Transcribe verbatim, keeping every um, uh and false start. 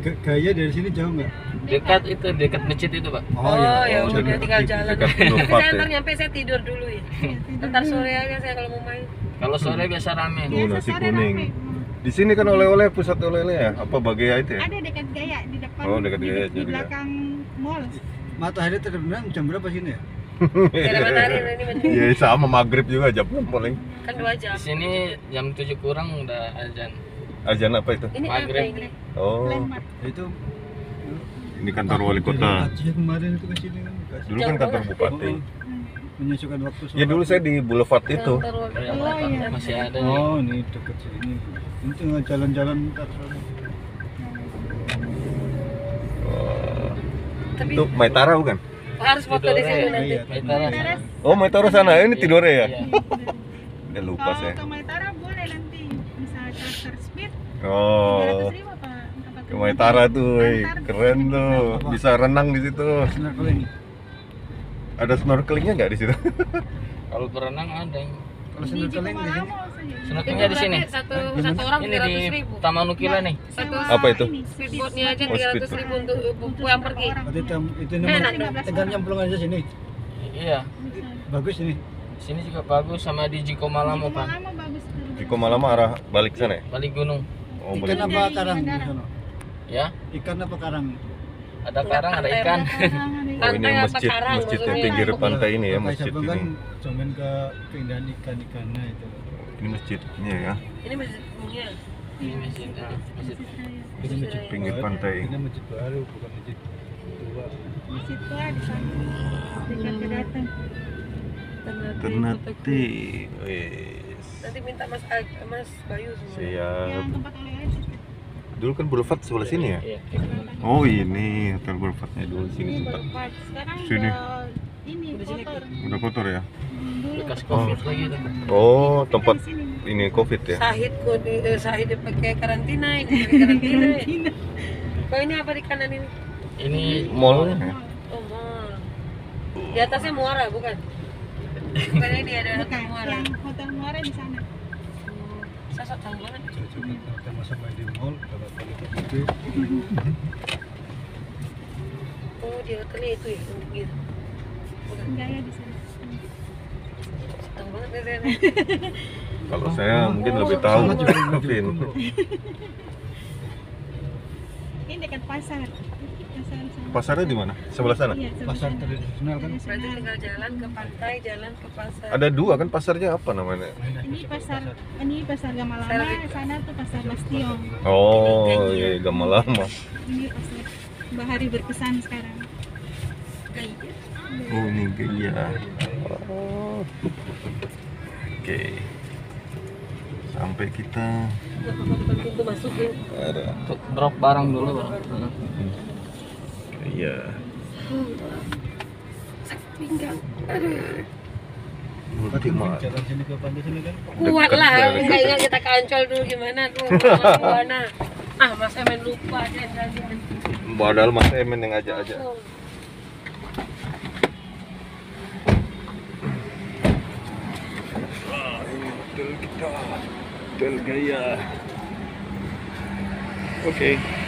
Gaya dari sini jauh nggak? Dekat itu, dekat masjid itu, Pak. Oh, ya oh, udah dekat- tinggal dekat- jalan. dekat Tapi Nurfat saya ya. ntar nyampe saya tidur dulu ya. Ntar sore aja saya kalau mau main. Kalau sore biasa rame. Tuh nasi kuning. Di sini kan oleh-oleh, pusat oleh-oleh ya? Apa Bagaya itu ya? Ada dekat Gaya di depan. Oh, dekat di, Gaya di juga. belakang mall. Matahari terbenam jam berapa sini ya? Gak ada matahari ini mending. Iya sama maghrib juga jam enam paling. Kan dua jam. Di sini jam tujuh kurang udah azan. Azan apa itu? Ini apa Maghrib. ini? Oh, Landmark. Itu ini kantor wali kota. Haji kemarin itu ke sini kan. Dikasih. Dulu kan kantor bupati. Menyusukan waktu. Ya dulu saya di Boulevard itu. Kantor wali Oh, kota. iya. masih ada nih. Oh, ini dekat sini. Ini tinggal jalan-jalan ntar sore. Oh, Tapi itu Maitara bukan? harus foto di sini nanti. Iya. Maitara. Teras. Oh, Maitara sana. Ini tidurnya ya? Iya. Udah lupa Kalau saya. ke Maitara boleh nanti. Misal charter speed tiga Oh, ratus ribu apa? apa ke Maitara tuh, woi. Keren tuh. Bisa renang di situ. Snorkeling. Ada snorkelingnya nggak di situ? Kalau berenang ada yang Kalau Di snorkeling di sini. Jiko saja. snorkelingnya di sini. Berarti Satu satu orang Ini tiga di ratus ribu. Taman Nukila nih. Satu Apa itu? speedboatnya aja Oh, tiga ratus speedboat. ribu untuk buku yang pergi. Berarti tam, itu Eh, nomor enak. tinggal nyemplung aja sini. Iya. Bagus ini. Di sini juga bagus sama di Jiko Malamo, Pak. Lama bagus tuh. Di Komalama arah balik sana ya? Balik gunung. Oh, Ikan balik. apa karang di sana? Ya, Ikan apa karang? ada karang, ada ikan. Oh, ini Pantai apa masjid, karang, masjid yang maksudnya? pinggir pantai ini ya, Pakai masjid sabun kan ini. cuman ke keindahan ikan-ikannya itu. Ini masjidnya ya, Ini masjid dunia. Ini masjid, ah, masjid. Ini masjid pinggir baru. pantai. Ini masjid baru bukan masjid tua. Masjid tua di sana. Dekat kedatang. Ternate. Wes. Nanti minta Mas Ag- Mas Bayu semua. Siap. Yang tempat oleh-oleh situ. Dulu kan Boulevard sebelah sini ya? Iya. Oh ini hotel Boulevardnya dulu sini Ini tempat. Boulevard. Sekarang Sini. udah ini Udah jelek. kotor. Udah kotor ya? Dulu. Bekas Covid lagi tuh. Oh tempat Di sini. ini Covid ya? Sahid kok di eh, Sahid pakai karantina, ini pakai karantina. Kok ini apa di kanan ini? Ini Mallnya ya? Oh, mall. Di atasnya Muara bukan? Bukan ini ada hotel Bukan, Muara. yang hotel Muara di sana. Sosok tahu banget. Cocok kita masuk main di mall kalau balik ke situ. Oh, di hotelnya itu ya untuk gitu. Bukan. Gaya di sana. Tahu banget ya saya. Kalau saya mungkin lebih tahu Sama juga Vin. Ini dekat pasar. Pasar sana. Pasarnya di mana? Sebelah sana? Iya, sebelah Pasar sana. tradisional kan. Berarti tinggal jalan ke pantai, jalan ke pasar. Ada dua kan pasarnya apa namanya? Ini pasar, ini pasar Gamalama, sana tuh pasar Bastion. Oh iya Gamal lama. Ini pasar Bahari berkesan sekarang. Oh ini gaya. Oh. Oke. Sampai kita Bukan pintu masukin. ada untuk drop barang dulu, Bang. iya. Sakit pinggang. Aduh. Ultimate. Jalan sini ke pantai sini kan. Kuat Dekat lah, dari- enggak ingat kita ke Ancol dulu gimana tuh. Buana. Ah, Mas Emen lupa dia tadi. Padahal Mas Emen yang ngajak aja. Oh. Hotel kita, hotel gaya. Oke.